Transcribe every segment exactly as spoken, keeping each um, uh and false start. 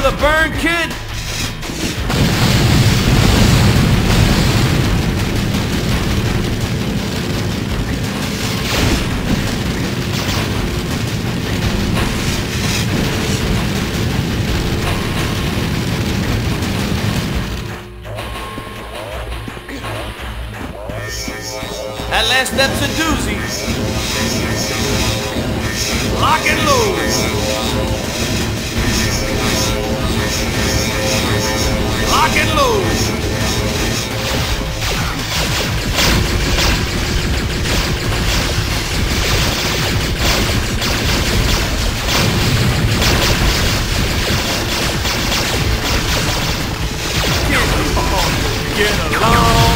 the burn, kid? That last step's a doozy. Lock and load. Lock and load. Get along.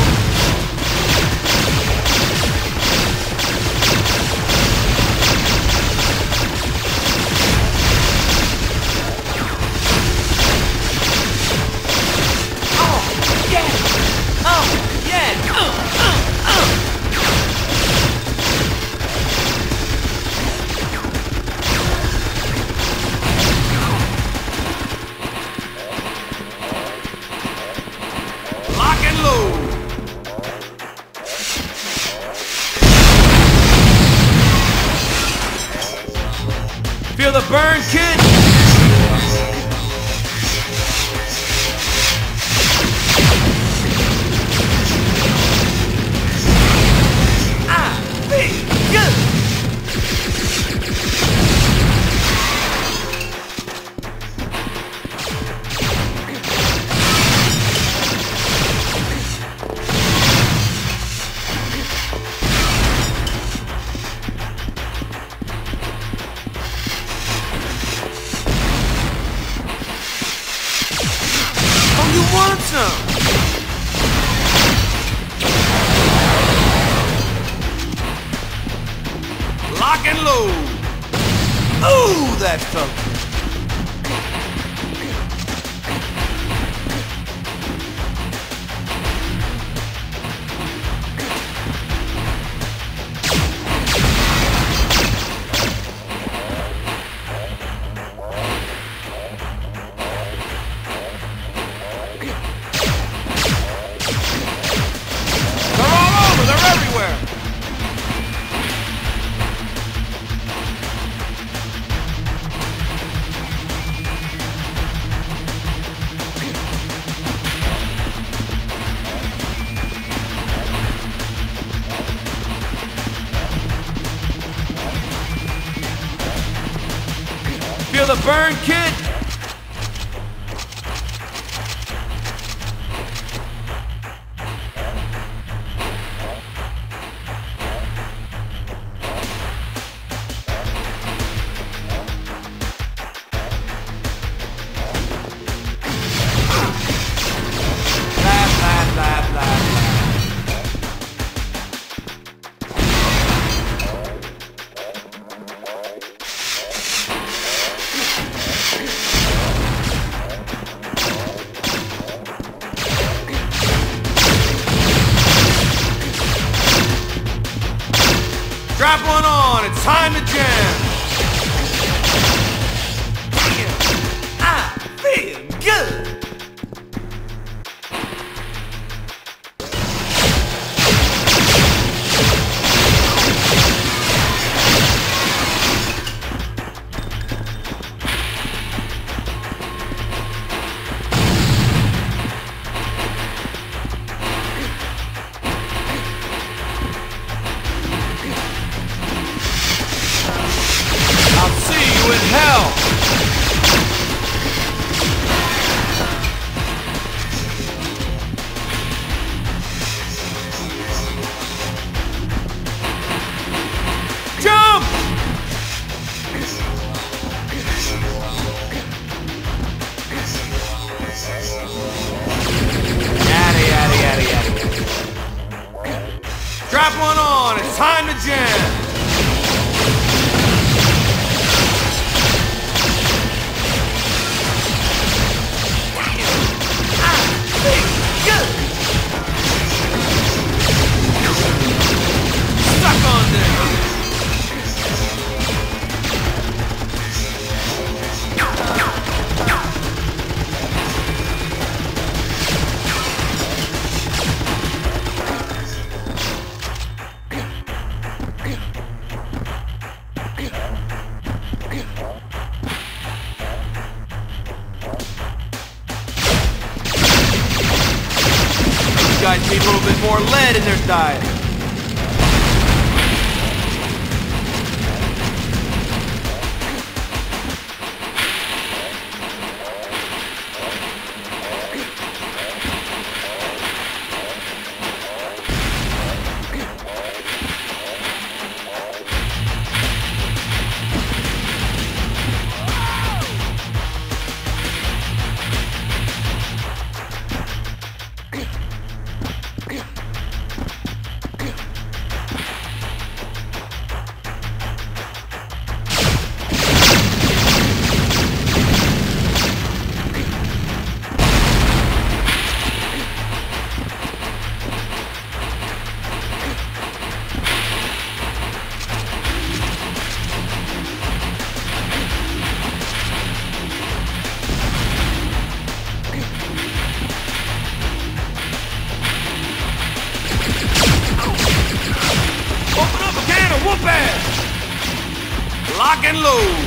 Feel the burn, kid? I feel good. You want some? Lock and load. Ooh, that's tough. Everywhere. Feel the burn, kid? Strap one on, it's time to jam. Damn, I feel good. In hell. Jump! Yada, yada, yada, yada. Strap one on, it's time to jam. Stuck on there. guys need a little bit more lead in their diet. Whoop ass! Lock and load!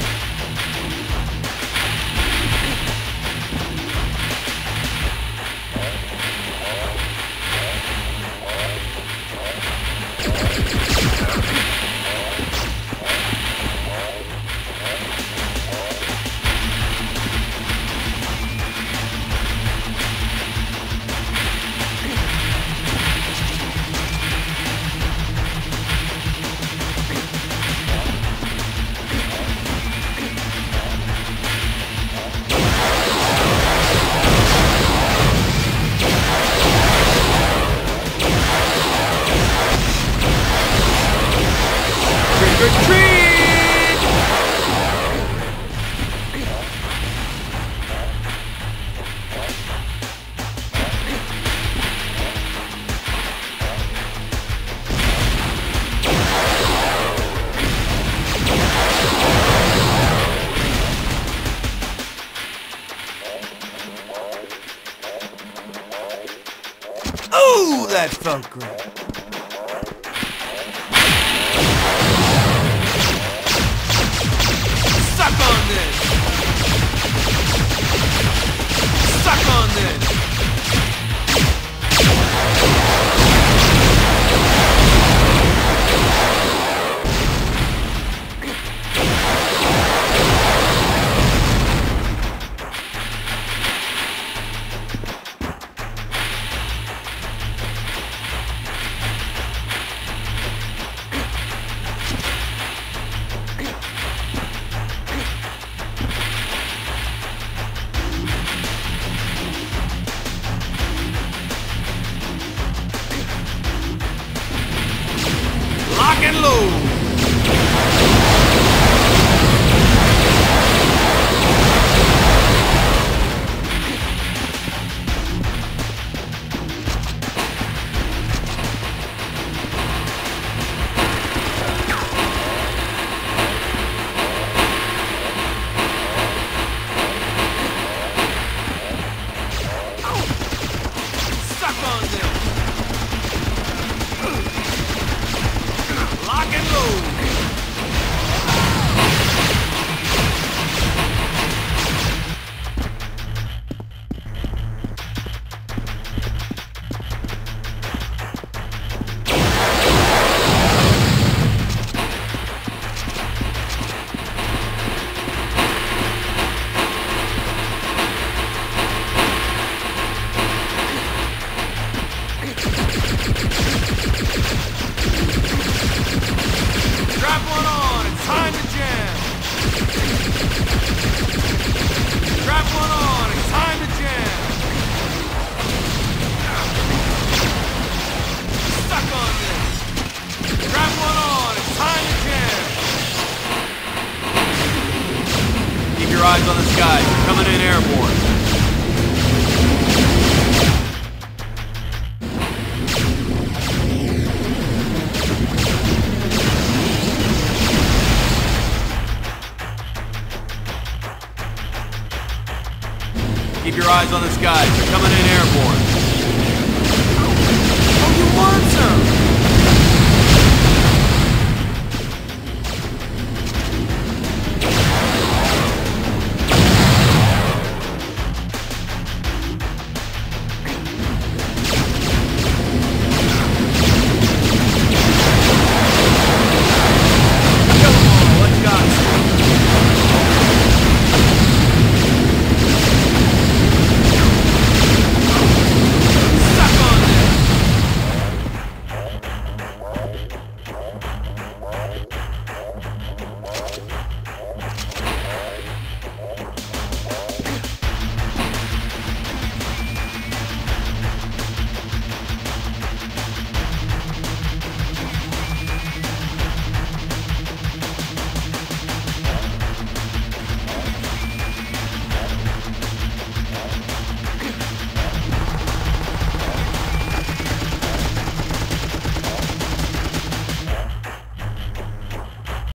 Retreat! Ooh, that felt great. Suck on this! Suck on this! Lock and load! Suck on this! Lock and load! Strap one on, it's time to jam. Strap one on, it's time to jam. Stuck on this. Strap one on, it's time to jam. Keep your eyes on the skies, you're coming in airborne. Keep your eyes on the skies. They're coming in airborne. Oh, you want some?